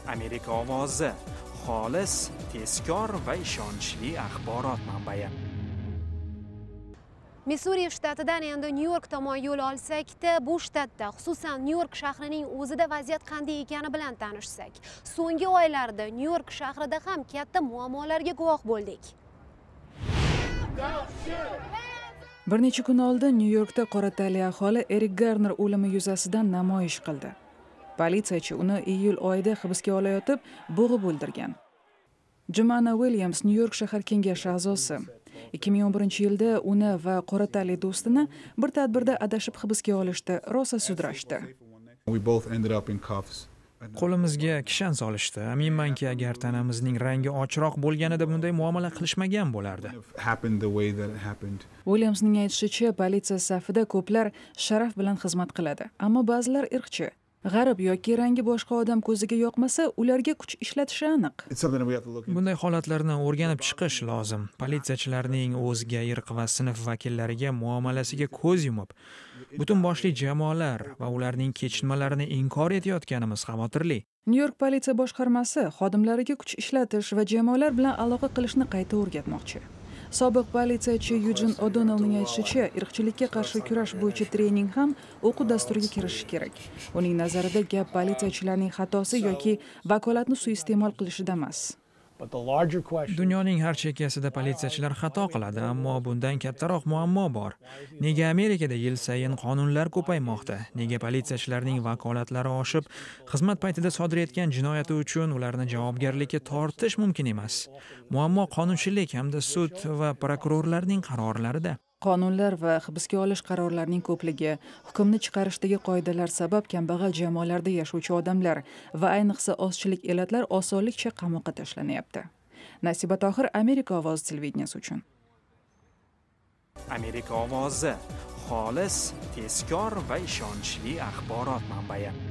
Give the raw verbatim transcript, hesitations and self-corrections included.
Amerika ovozi xolis, tezkor va ishonchli axborot manbai. Missuri shtatidan endi Nyu-York tomon yo'l olsak-da, bu shtatda, xususan Nyu-York shahrining o'zida vaziyat qanday ekani bilan tanishsak. So'nggi oylarda Nyu-York shahrida ham katta muammolarga guvoh bo'ldik. Bir necha kun oldin Nyu-Yorkda qora tanli aholi Erik Garner o'limi yuzasidan namoyish qildi. Politsiyachi uni iyul oyida hibsga olayotib, bo'g'ib o'ldirgan. Jumana Williams Nyu-York shahar kengashi a'zosi. ikki ming o'n birinchi yilda uni va qora tanli do'stini bir tadbirda adashib hibsga olishdi, rosa sudrashdi. Qo'limizga kishan solishdi. Aminmanki, agar tanamizning rangi ochiqroq bo'lganida bunday muomala qilishmagan bo'lardi. Williamsning aytishicha, politsiya safida ko'plar sharaf bilan xizmat qiladi, ammo ba'zilar irqchi. G'arib yoki rangi boshqa odam ko'ziga yoqmasa, ularga kuch ishlatishi aniq. Bunday holatlarni o'rganib chiqish lozim. Politsiyachilarning o'zga irq va sinf vakillariga muomalasiga ko'z yumib, butun boshli jamoalar va ularning kechinmalarini inkor etayotganimiz xavotirli. Nyu-York politsiya boshqarmasi xodimlariga kuch ishlatish va jamoalar bilan aloqa qilishni qayta o'rgatmoqchi. Sobiq politsiyachi Eugene O'Donnellning aytishicha, irqchilikka qarshi kurash bo'yicha trening ham o'quv dasturiga kirishi kerak. Uning nazarida gap politsiyachilarning xatosi yoki vakolatni suiiste'mol qilishida emas. Dunyoning har chekkasida politsiyachilar xato qiladi, ammo bundan kattaroq muammo bor. Nega Amerikada yil sayin qonunlar ko'paymoqda? Nega politsiyachilarning vakolatlari oshib, xizmat paytida sodir etgan jinoyati uchun ularni javobgarlikka tortish mumkin emas? Muammo qonunchilik hamda sud va prokurorlarning qarorlarida. Qonunlar va hibsga olish qarorlarining ko'pligi, hukmni chiqarishdagi qoidalar sabab kambag'al jamoalarda yashovchi odamlar va ayniqsa ozchilik elatlar osonlikcha qamoqqa tashlanyapti. Nasiba Tohir, Amerika ovozi televideniyasi uchun. Amerika ovozi xolis, tezkor va ishonchli axborot manbai.